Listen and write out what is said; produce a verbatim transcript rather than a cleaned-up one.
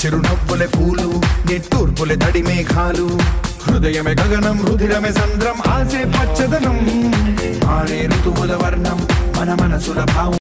చిరునవ్వులే పూలు నిట్టూర్పులే తడి మేఘాలు హృదయమే గగనం రుధిరమే సంద్రం ఆసే పచ్చదనం ఆరే ఋతువుల వర్ణం మన మనసుల భావం